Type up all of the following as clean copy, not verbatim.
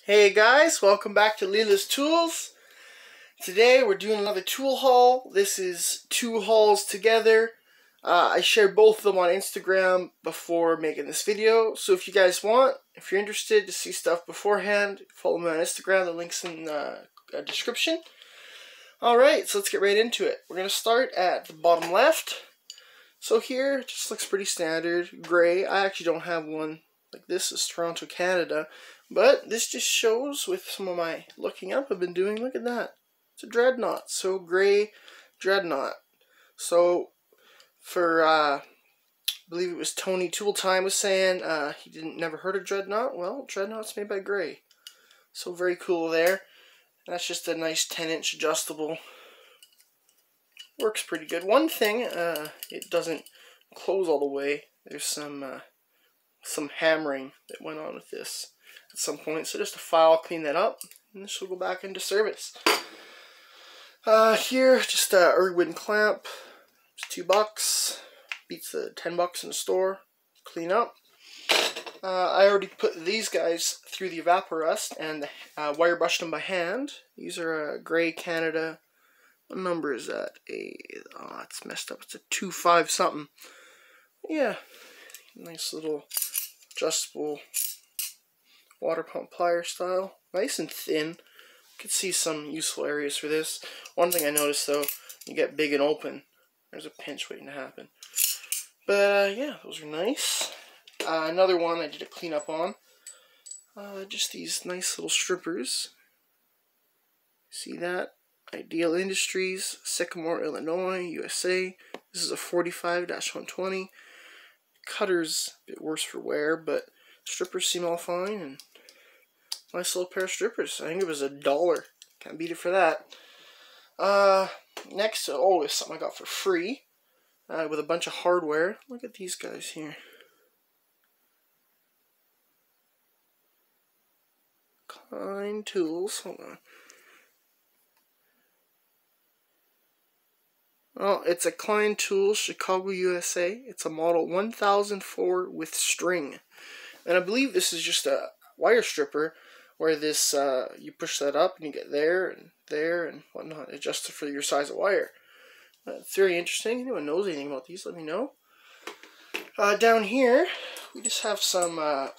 Hey guys, welcome back to Lila's Tools. Today we're doing another tool haul. This is two hauls together. I shared both of them on Instagram before making this video. So if you guys want, if you're interested to see stuff beforehand, follow me on Instagram. The link's in the description. Alright, so let's get right into it. We're going to start at the bottom left. So here, it just looks pretty standard, gray. I actually don't have one like this. Is Toronto, Canada. But this just shows with some of my looking up I've been doing. Look at that. It's a dreadnought. So gray dreadnought. So for I believe it was Tony Tool Time was saying he never heard of dreadnought. Well, dreadnought's made by Gray. So very cool there. That's just a nice 10-inch adjustable. Works pretty good. One thing, it doesn't close all the way. There's some hammering that went on with this at some point. So just a file, clean that up, and this will go back into service. Here, just a Irwin clamp. It's $2. Beats the $10 in the store. Clean up. I already put these guys through the Evaporust and wire brushed them by hand. These are a Gray Canada. What number is that? Oh, it's messed up. It's a 2.5 something. Yeah, nice little adjustable water pump plier style. Nice and thin. You can see some useful areas for this. One thing I noticed though, you get big and open, there's a pinch waiting to happen. But yeah, those are nice. Another one I did a cleanup on. Just these nice little strippers. See that? Ideal Industries, Sycamore, Illinois, USA. This is a 45-120. Cutter's a bit worse for wear, but strippers seem all fine, and nice little pair of strippers. I think it was $1. Can't beat it for that. Next, oh, it's something I got for free with a bunch of hardware. Look at these guys here. Klein Tools. Hold on. Well, it's a Klein Tools, Chicago, USA. It's a model 1004 with string. And I believe this is just a wire stripper where this, you push that up and you get there and whatnot, adjusted for your size of wire. It's very interesting. Anyone knows anything about these, let me know. Down here, we just have some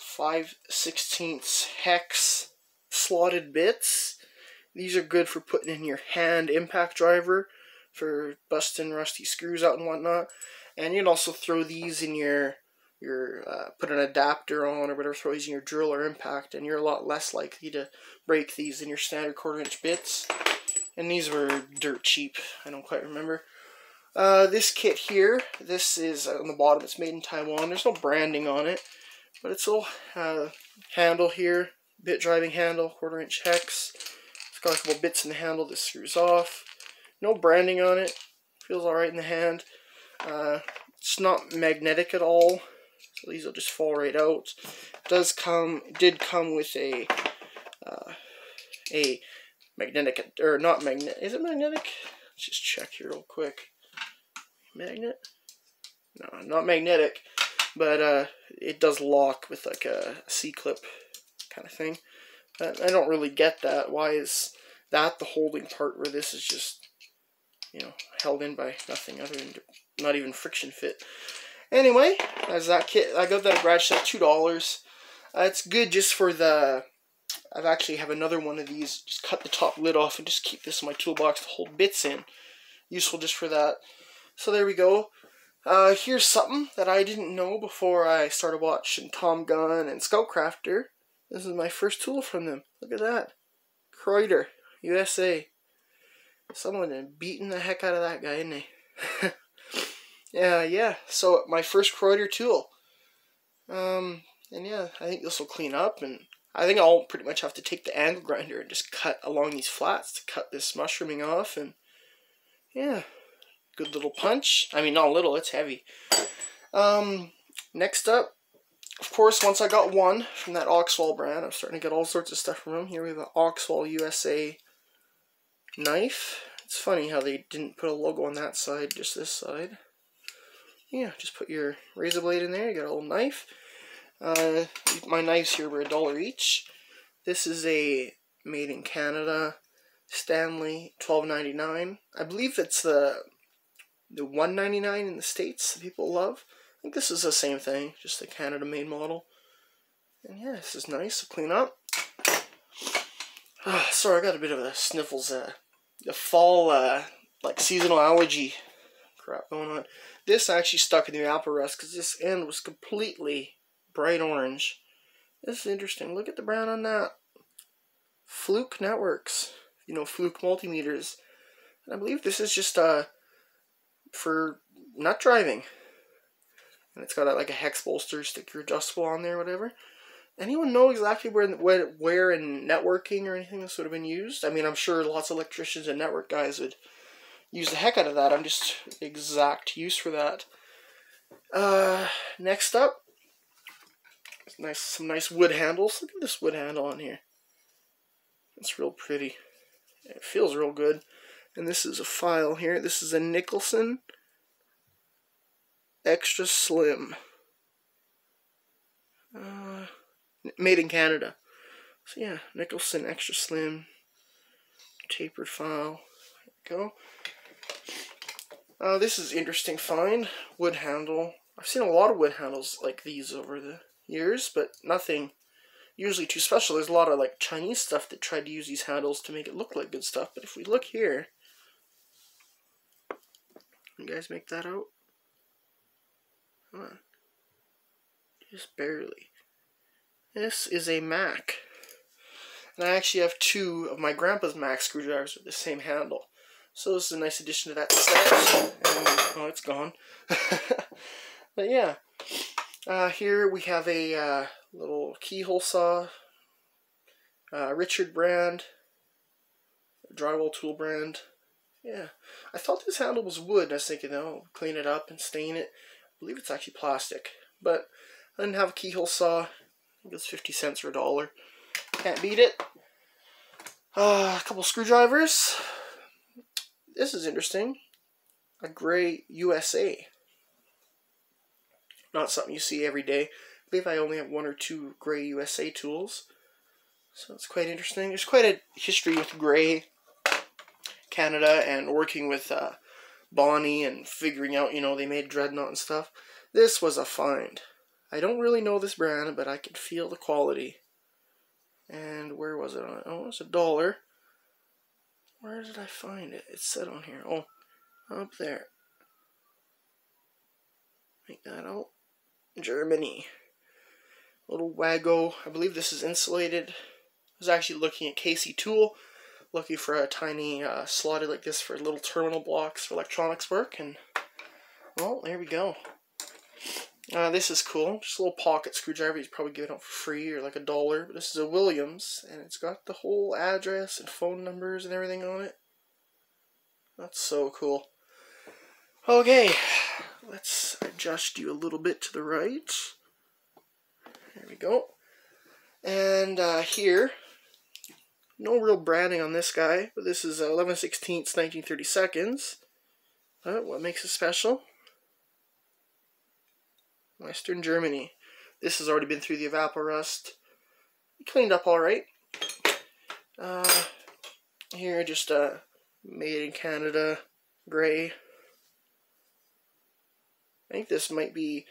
5/16 hex slotted bits. These are good for putting in your hand impact driver, for busting rusty screws out and whatnot. And you can also throw these in your put an adapter on or whatever, throw these in your drill or impact, and you're a lot less likely to break these than your standard 1/4-inch bits. And these were dirt cheap. I don't quite remember. This kit here, this is on the bottom. It's made in Taiwan. There's no branding on it, but it's a little handle here, bit driving handle, 1/4-inch hex. It's got a couple bits in the handle that screws off. No branding on it. Feels alright in the hand. It's not magnetic at all, so these will just fall right out. It did come with a magnetic, or not magnetic. Is it magnetic? Let's just check here real quick. Magnet? No, not magnetic, but it does lock with like a C-clip kind of thing. I don't really get that. Why is that the holding part where this is just, you know, held in by nothing other than not even friction fit? Anyway, as that kit, I got that at garage sale, $2. It's good just for the, I actually have another one of these, just cut the top lid off and just keep this in my toolbox to hold bits in. Useful just for that. So there we go. Here's something that I didn't know before I started watching Tom Gunn and Scoutcrafter. This is my first tool from them. Look at that. Kreuter, USA. Someone had beaten the heck out of that guy, isn't they? Yeah. So my first Kreuter tool. And yeah, I think this will clean up, and I think I'll pretty much have to take the angle grinder and just cut along these flats to cut this mushrooming off, and yeah, good little punch. I mean, not little, it's heavy. Next up, of course, once I got one from that Oxwall brand, I'm starting to get all sorts of stuff from them. Here we have an Oxwall USA knife. It's funny how they didn't put a logo on that side, just this side. Yeah, just put your razor blade in there, you got a little knife. My knives here were $1 each. This is a made in Canada Stanley $12.99. I believe it's the $1.99 in the States that people love. I think this is the same thing, just a Canada made model. And yeah, this is nice to clean up. Sorry, I got a bit of a sniffles. The fall like seasonal allergy crap going on. This actually stuck in the apple rust because this end was completely bright orange. This is interesting. Look at the brown on that. Fluke Networks. You know, Fluke multimeters. And I believe this is just for not driving. And it's got like a hex bolster sticker adjustable on there, whatever. Anyone know exactly where in networking or anything this would have been used? I mean, I'm sure lots of electricians and network guys would use the heck out of that. I'm just exact use for that. Next up, some nice wood handles. Look at this wood handle on here. It's real pretty. It feels real good. And this is a file here. This is a Nicholson Extra Slim. Made in Canada. So yeah, Nicholson Extra Slim. Tapered file. There we go. This is interesting find. Wood handle. I've seen a lot of wood handles like these over the years, but nothing usually too special. There's a lot of like Chinese stuff that tried to use these handles to make it look like good stuff. But if we look here, you guys make that out? Come on. Just barely. This is a Mac. And I actually have two of my grandpa's Mac screwdrivers with the same handle. So this is a nice addition to that set. And, oh, it's gone. But yeah. Here we have a little keyhole saw. Richard brand. Drywall tool brand. Yeah. I thought this handle was wood. I was thinking, oh, clean it up and stain it. I believe it's actually plastic. But I didn't have a keyhole saw. I think it's 50 cents or $1. Can't beat it. A couple screwdrivers. This is interesting. A gray USA. Not something you see every day. I believe I only have 1 or 2 gray USA tools. So it's quite interesting. There's quite a history with gray Canada and working with Bonnie and figuring out, you know, they made Dreadnought and stuff. This was a find. I don't really know this brand, but I could feel the quality. And where was it on? Oh, it's $1. Where did I find it? It said on here. Oh, up there. Make that out. Germany. Little Wago. I believe this is insulated. I was actually looking at Casey Tool, looking for a tiny slotted like this for little terminal blocks for electronics work, and well, there we go. This is cool. Just a little pocket screwdriver. You'd probably give it out for free or like $1. But this is a Williams, and it's got the whole address and phone numbers and everything on it. That's so cool. Okay, let's adjust you a little bit to the right. There we go. And here, no real branding on this guy, but this is 11/16, 1932. What makes it special? Western Germany. This has already been through the evaporust. Cleaned up alright. Here, just made in Canada, gray. I think this might be,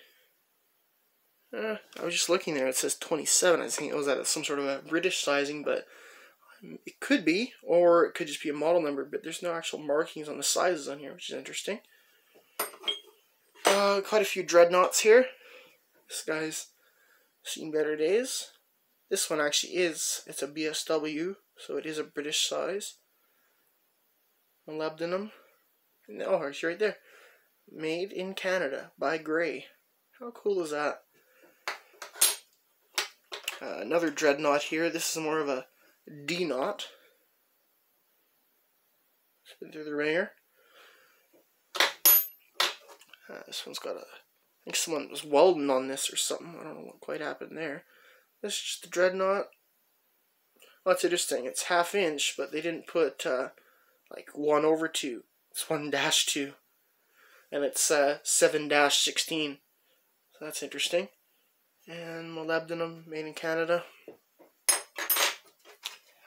I was just looking there, it says 27. I think it was at some sort of a British sizing, but it could be, or it could just be a model number, but there's no actual markings on the sizes on here, which is interesting. Quite a few Dreadnoughts here. This guy's seen better days. This one actually is, it's a BSW, so it is a British size. Molybdenum. Oh, it's right there. Made in Canada by Gray. How cool is that? Another Dreadnought here. This is more of a D-Knot. Spin through the ringer. This one's got a, I think someone was welding on this or something. I don't know what quite happened there. This is just a Dreadnought. Well, that's interesting. It's 1/2 inch, but they didn't put like 1/2. It's 1-2. And it's 7-16. So that's interesting. And molybdenum, made in Canada.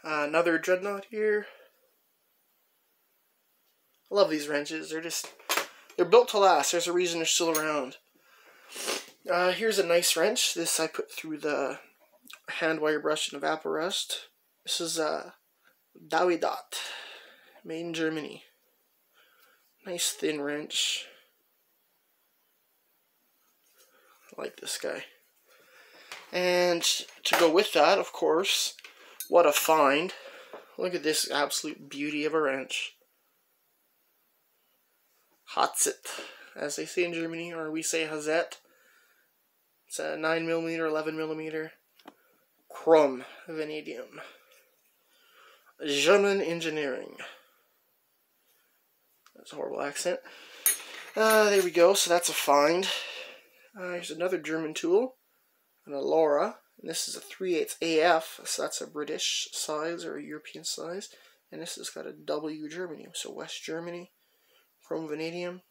Another Dreadnought here. I love these wrenches. They're built to last. There's a reason they're still around. Here's a nice wrench. This I put through the hand wire brush and Evaporust. This is Dawidat, made in Germany. Nice thin wrench. I like this guy. And to go with that, of course, what a find. Look at this absolute beauty of a wrench. Hatzit, as they say in Germany, or we say Hazet. It's a 9mm, 11mm chrome vanadium. German engineering. That's a horrible accent. There we go, so that's a find. Here's another German tool, an Alora, and this is a 3/8 AF, so that's a British size or a European size, and this has got a W Germany, so West Germany, chrome vanadium.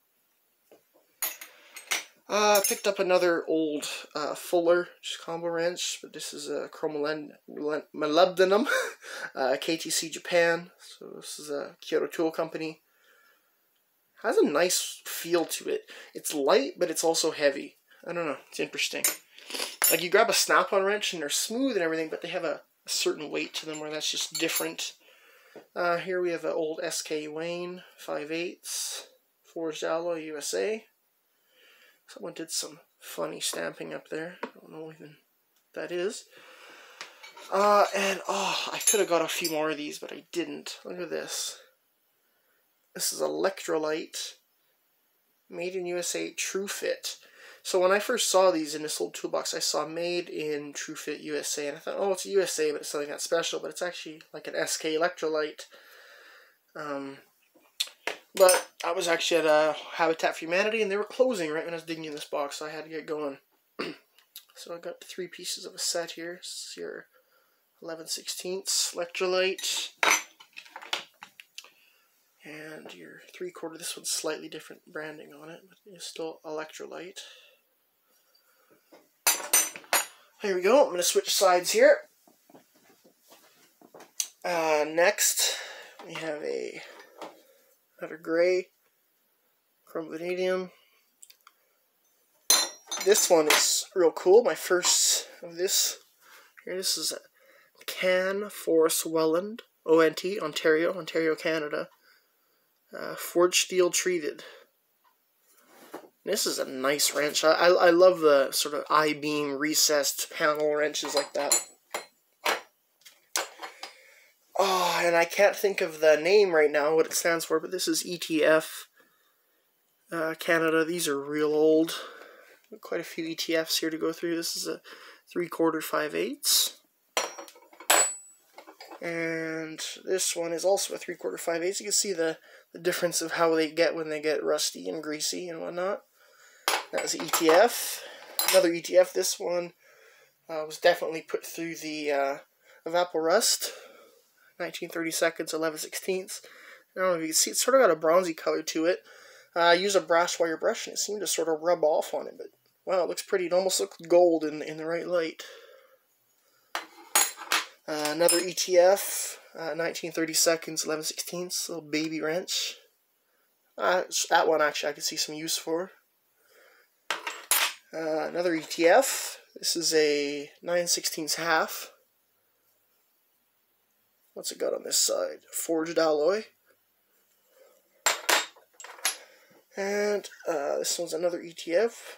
Picked up another old Fuller just combo wrench, but this is a chrome molybdenum, KTC Japan, so this is a Kyoto Tool Company. Has a nice feel to it. It's light, but it's also heavy. I don't know, it's interesting. Like, you grab a snap-on wrench and they're smooth and everything, but they have a certain weight to them where that's just different. Here we have an old SK Wayne 5/8 forged alloy USA. Someone did some funny stamping up there. I don't know even what that is. And I could have got a few more of these, but I didn't. Look at this. This is Electrolyte, made in USA, True Fit. So when I first saw these in this old toolbox, I saw made in True Fit USA, and I thought, oh, it's a USA, but it's something that special, but it's actually like an SK Electrolyte. But I was actually at Habitat for Humanity, and they were closing right when I was digging in this box, so I had to get going. So I got 3 pieces of a set here. This is your 11/16 Electrolyte. And your 3/4, this one's slightly different branding on it, but it's still Electrolyte. Here we go, I'm going to switch sides here. Next, we have another gray chrome vanadium. This one is real cool, my first of this. Here, this is a Can Force Welland, ONT, Ontario, Canada. Forged steel treated. This is a nice wrench. I love the sort of I-beam recessed panel wrenches like that. Oh, and I can't think of the name right now, what it stands for, but this is ETF Canada. These are real old. Quite a few ETFs here to go through. This is a 3/4 5/8. And this one is also a 3/4 5/8. You can see the difference of how they get when they get rusty and greasy and whatnot. That was ETF. Another ETF. This one was definitely put through the Evaporust. 19/32, 11/16. I don't know if you can see, it's sort of got a bronzy color to it. I use a brass wire brush and it seemed to sort of rub off on it, but wow, it looks pretty. It almost looks gold in the right light. Another ETF, 19/32, 11/16, little baby wrench. That one actually I could see some use for. Another ETF. This is a 9/16 half. What's it got on this side? Forged alloy. And this one's another ETF.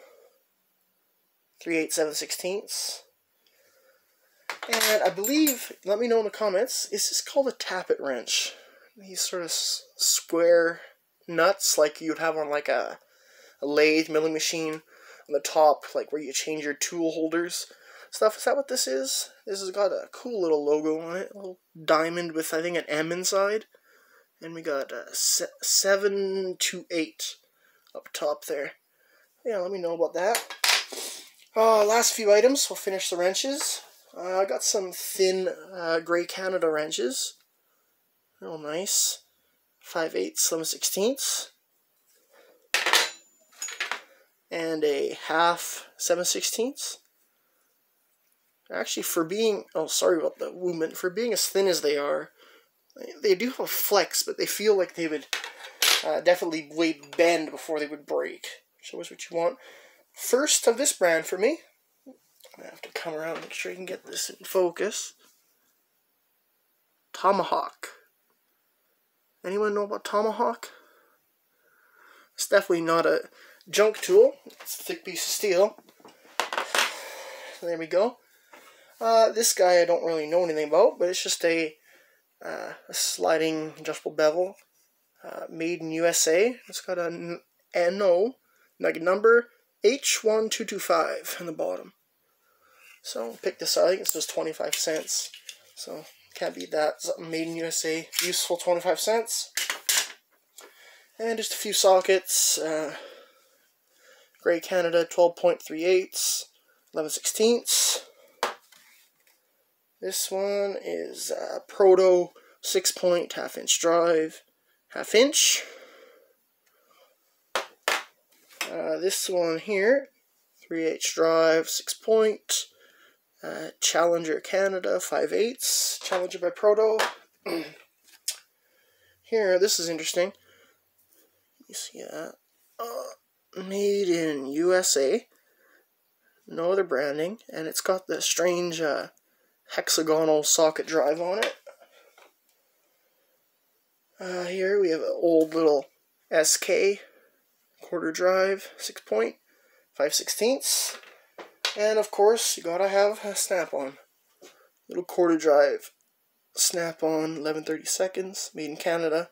3/8, 7/16. And I believe, let me know in the comments, is this called a tappet wrench? These sort of square nuts like you would have on like a lathe milling machine on the top, like where you change your tool holders stuff. Is that what this is? This has got a cool little logo on it, a little diamond with, I think, an M inside. And we got 7 to 8 up top there. Yeah, let me know about that. Last few items, we'll finish the wrenches. I got some thin Gray Canada wrenches. Real nice. 5/8, 11/16. And a half 7/16. Actually, for being, oh, sorry about the movement, for being as thin as they are, they do have a flex, but they feel like they would definitely bend before they would break. Show us what you want. First of this brand for me. I'm going to have to come around and make sure you can get this in focus. Tomahawk. Anyone know about Tomahawk? It's definitely not a junk tool. It's a thick piece of steel. There we go. This guy I don't really know anything about, but it's just a sliding adjustable bevel. Made in USA. It's got a NO, like number H1225 on the bottom. So pick this up. I think it's just 25 cents. So can't beat that. Something made in USA. Useful 25 cents. And just a few sockets. Grey Canada 12.38, 11/16. This one is Proto 6-point half-inch drive. Half-inch. This one here, 3/8 drive, 6-point. Challenger Canada, 5/8. Challenger by Proto. Here, this is interesting. You see that? Made in USA. No other branding. And it's got the strange hexagonal socket drive on it. Here we have an old little SK quarter drive, 6-point, 5/16. And of course, you gotta have a snap-on. Little quarter drive snap-on, 11/32, made in Canada.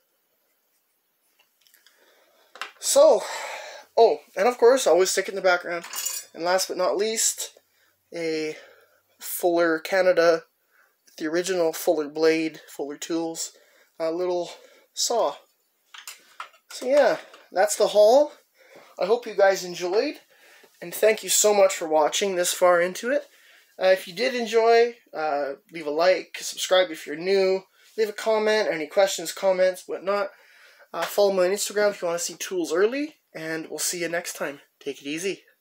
So, oh, and of course, always stick it in the background. And last but not least, a Fuller Canada, the original Fuller blade, Fuller tools, a little saw. So yeah, that's the haul. I hope you guys enjoyed, and thank you so much for watching this far into it. If you did enjoy, leave a like, subscribe if you're new, leave a comment, or any questions, comments, whatnot. Follow me on Instagram if you want to see tools early, and we'll see you next time. Take it easy.